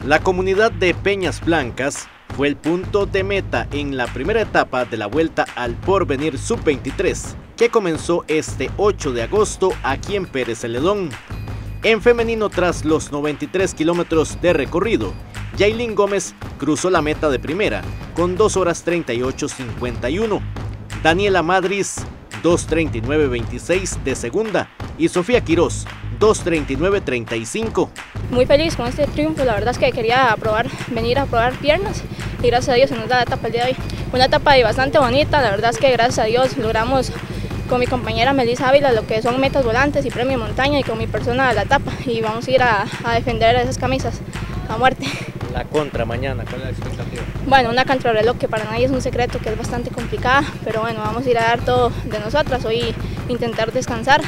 La comunidad de Peñas Blancas fue el punto de meta en la primera etapa de la Vuelta al Porvenir Sub-23, que comenzó este 8 de agosto aquí en Pérez Celedón. En femenino, tras los 93 kilómetros de recorrido, Yailin Gómez cruzó la meta de primera con 2 horas 38:51, Daniela Madriz 2:39:26 de segunda y Sofía Quirós 2:39:35. Muy feliz con este triunfo, la verdad es que quería venir a probar piernas y gracias a Dios se nos da la etapa el día de hoy. Una etapa bastante bonita, la verdad es que gracias a Dios logramos con mi compañera Melissa Ávila lo que son metas volantes y premio montaña y con mi persona la etapa y vamos a ir a defender esas camisas a muerte. La contra mañana, ¿cuál es la expectativa? Bueno, una contrarreloj que para nadie es un secreto, que es bastante complicada, pero bueno, vamos a ir a dar todo de nosotras, hoy intentar descansar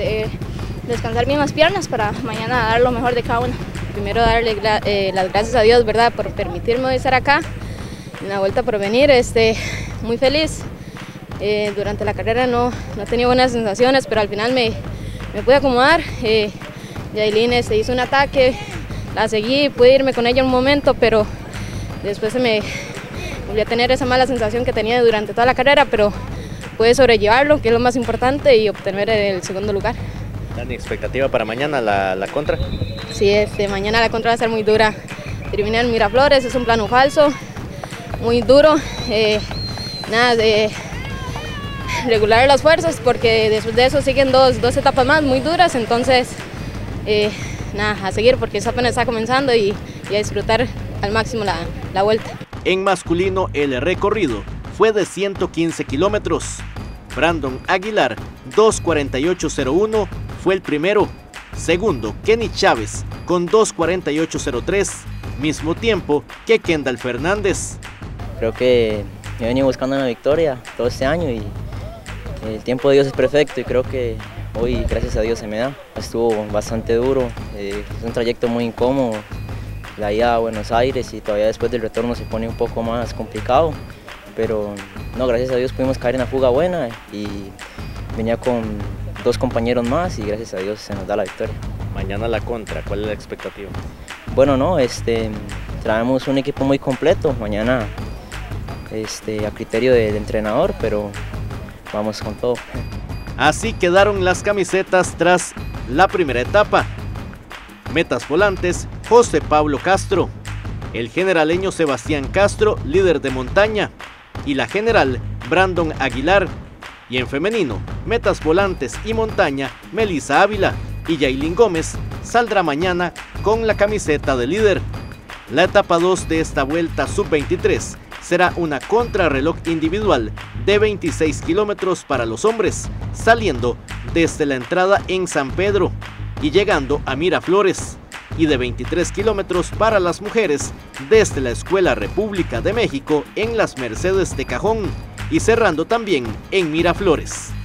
bien las piernas para mañana dar lo mejor de cada una. Primero darle las gracias a Dios, ¿verdad?, por permitirme estar acá en la Vuelta por Venir. Muy feliz. Durante la carrera no he tenido buenas sensaciones, pero al final me pude acomodar. Yailin hizo un ataque, la seguí, pude irme con ella un momento, pero después volví a tener esa mala sensación que tenía durante toda la carrera, pero pude sobrellevarlo, que es lo más importante, y obtener el segundo lugar. ¿Dani, expectativa para mañana la contra? Sí, mañana la contra va a ser muy dura. Terminé en Miraflores, es un plano falso, muy duro. Nada de regular las fuerzas, porque después de eso siguen dos etapas más muy duras, entonces nada, a seguir porque eso apenas está comenzando y a disfrutar al máximo la vuelta. En masculino, el recorrido fue de 115 kilómetros. Brandon Aguilar 2:48:01 fue el primero. Segundo, Kenny Chávez con 2:48:03, mismo tiempo que Kendall Fernández. Creo que he venido buscando una victoria todo este año y el tiempo de Dios es perfecto y creo que hoy, gracias a Dios, se me da. Estuvo bastante duro, es un trayecto muy incómodo, la ida a Buenos Aires y todavía después del retorno se pone un poco más complicado, pero no, gracias a Dios pudimos caer en la fuga buena y venía con 2 compañeros más y gracias a Dios se nos da la victoria. Mañana la contra, ¿cuál es la expectativa? Bueno, no, traemos un equipo muy completo, mañana a criterio del entrenador, pero vamos con todo. Así quedaron las camisetas tras la primera etapa. Metas volantes, José Pablo Castro, el generaleño Sebastián Castro, líder de montaña, y la general Brandon Aguilar. Y en femenino, metas volantes y montaña, Melissa Ávila, y Yailin Gómez saldrá mañana con la camiseta de líder. La etapa 2 de esta Vuelta Sub-23 será una contrarreloj individual de 26 kilómetros para los hombres, saliendo desde la entrada en San Pedro y llegando a Miraflores, y de 23 kilómetros para las mujeres desde la Escuela República de México en Las Mercedes de Cajón y cerrando también en Miraflores.